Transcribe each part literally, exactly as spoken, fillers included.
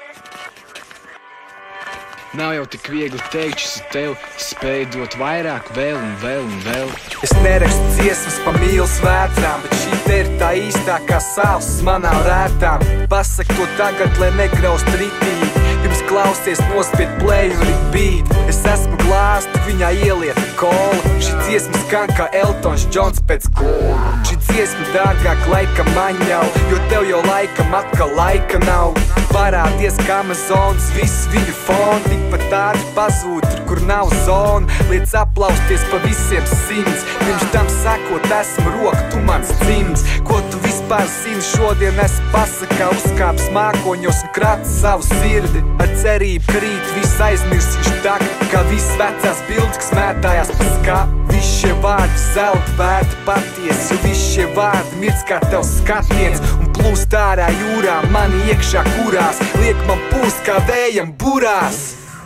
Nav jau tik viegli teikt, šis tev spēj dot vairāk, vēl un vēl un vēl. Es nerakstu dziesmas pa mīlas vētrām, bet šī te ir tā īstākā sāls manā rētām. Pasak to tagad, lai negraust ritīgi, pirms klausties nospied play un repeat. Es esmu glāstu, viņā ielieta kola, šī dziesma skan kā Eltons Džons pēc kola. Šī dziesma dārgāk laika man jau, jo tev jau laikam atkal laika nav. Parādies kā Amazonas, viss viņu foni tikpat ātri pazūd tur, kur nav zona. Liec aplausties pa visiem simts, pirms tam sakot esmu roka, tu mans cimds. Ko tu vispār zini šodien esi pasakā, uzkāps mākoņos un krāt savu sirdi. Ar cerību, ka rīt viss aizmirsīšu tak, kā viss vecās bildes, kas mētājās pa skatu. Viss šie vārdi zelta vērti patiesi, jo viss šie vārdi mirds kā tev skatiens un plūst ārā jūrā mani iekšā kurās, liek man pūst kā vējam burās.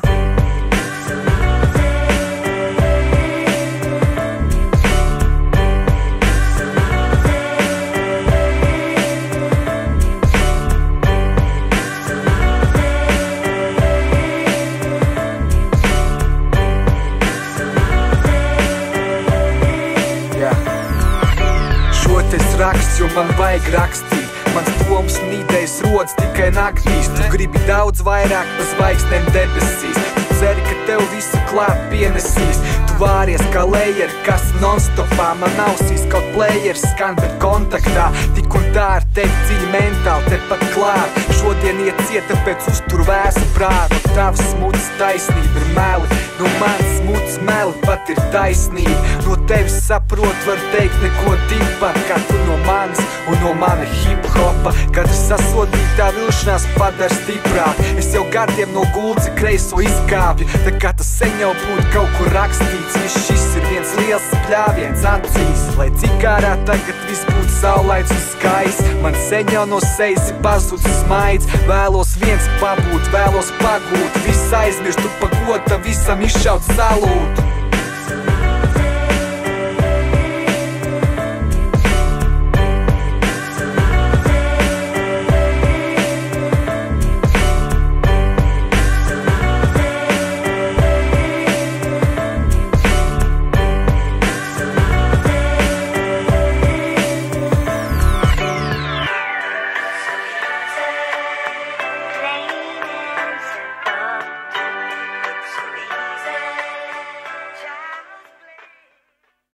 Es rakstu, jo man vajag rakstīt. Mans domas un idejas rodas tikai naktīs. Tu gribi daudz vairāk pa zvaigznēm debesīs. Tu ceri, ka tev visu klāt pienesīs. Tu vāries kā lejeri, kas non-stopā. Man ausīs kaut players skan, bet kontaktā tik un tā ar tevi dziļi mentāli tepat klāt. Šodien iet cieta pēc uztur vēsu prātu. No tavas smuts taisnība ir meli, no mans smuts meli pat ir taisnība. No tevis saprot, var teikt neko tikpat, kā tu no manis un no mana hip-hopa. Katra sasodītā vilšanās padara stiprāk. Es jau gadiem no gulci kreiso izkāpju, tā kā tas sen jau būtu kaut kur rakstīts. Viss šis ir viens liels pļāviens acīs, lai cik ārā tagad viss būtu saulains un skaists. Man sen jau no sejas ir pazudis smaids. Vēlos viens pabūt, vēlos pagūt, viss aizmirst, tu pagotam visam izšaut salūtu.